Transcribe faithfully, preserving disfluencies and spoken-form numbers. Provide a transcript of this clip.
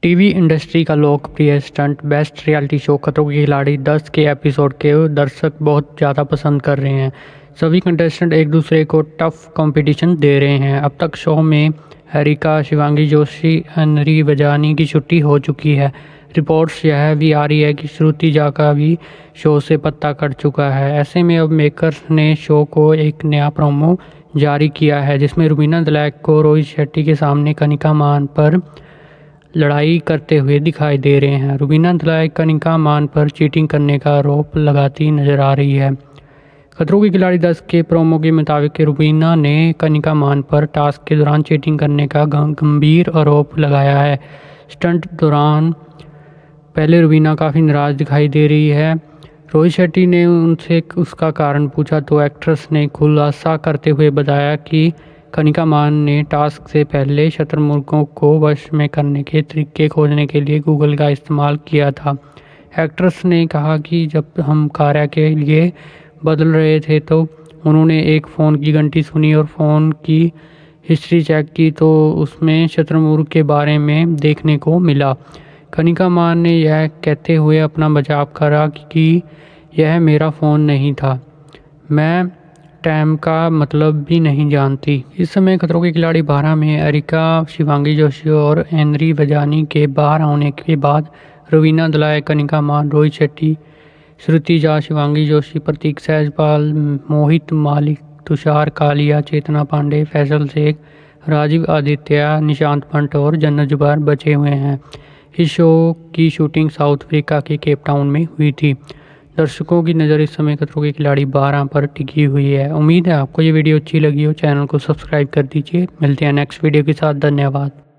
TV industry का लोकप्रिय stunt best reality show खतरों के खिलाड़ी दस के एपिसोड के दर्शक बहुत ज़्यादा पसंद कर रहे हैं। सभी कंटेस्टेंट एक दूसरे को टफ कंपटीशन दे रहे हैं। अब तक शो में हरिका, शिवांगी जोशी, अनरी वजानी की छुट्टी हो चुकी है। रिपोर्ट्स यह भी आ रही है कि श्रुति जाका भी शो से पत्ता कट चुका है। ऐसे में अब मेकर्स ने शो को एक नया प्रोमो जारी किया है, जिसमें रुबीना दलाइक को रोहित शेट्टी के सामने कनिका मान पर लड़ाई करते हुए दिखाई दे रहे हैं। रुबीना दलाइक कनिका मान पर चीटिंग करने का आरोप लगाती नजर आ रही है। खतरों के खिलाड़ी दस के प्रोमो के मुताबिक रुबीना ने कनिका मान पर टास्क के दौरान चीटिंग करने का गंभीर आरोप लगाया है। स्टंट दौरान पहले रुबीना काफ़ी नाराज़ दिखाई दे रही है। रोहित शेट्टी ने उनसे उसका कारण पूछा तो एक्ट्रेस ने खुलासा करते हुए बताया कि कनिका मान ने टास्क से पहले शतरमुर्गों को वश में करने के तरीके खोजने के लिए गूगल का इस्तेमाल किया था। एक्ट्रेस ने कहा कि जब हम कार्य के लिए बदल रहे थे तो उन्होंने एक फ़ोन की घंटी सुनी और फ़ोन की हिस्ट्री चेक की तो उसमें शतरमुर्ग के बारे में देखने को मिला। कनिका मान ने यह कहते हुए अपना बचाव करा कि यह मेरा फ़ोन नहीं था, मैं टाइम का मतलब भी नहीं जानती। इस समय खतरों के खिलाड़ी बारह में हरिका, शिवांगी जोशी और एनरी वजानी के बाहर होने के बाद रुबीना दलाइक, कनिका मान, रोहित शेट्टी, श्रुति झा, शिवांगी जोशी, प्रतीक सहजपाल, मोहित मालिक, तुषार कालिया, चेतना पांडे, फैसल शेख, राजीव आदित्य, निशांत पंत और जन्नत जुबैर बचे हुए हैं। इस शो की शूटिंग साउथ अफ्रीका के केप टाउन में हुई थी। दर्शकों की नज़र इस समय खतरों के खिलाड़ी बारह पर टिकी हुई है। उम्मीद है आपको ये वीडियो अच्छी लगी हो। चैनल को सब्सक्राइब कर दीजिए। मिलते हैं नेक्स्ट वीडियो के साथ। धन्यवाद।